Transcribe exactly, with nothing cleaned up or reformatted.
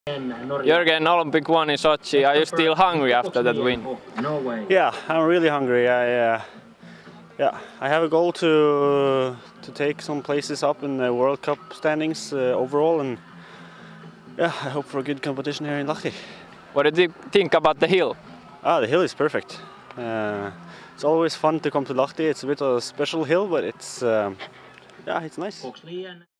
Joergen, Olympic won in Sochi. Are you still hungry after that win? Yeah, I'm really hungry. I, uh, yeah, I have a goal to to take some places up in the World Cup standings uh, overall, and yeah, I hope for a good competition here in Lahti. What did you think about the hill? Ah, the hill is perfect. Uh, it's always fun to come to Lahti. It's a bit of a special hill, but it's um, yeah, it's nice.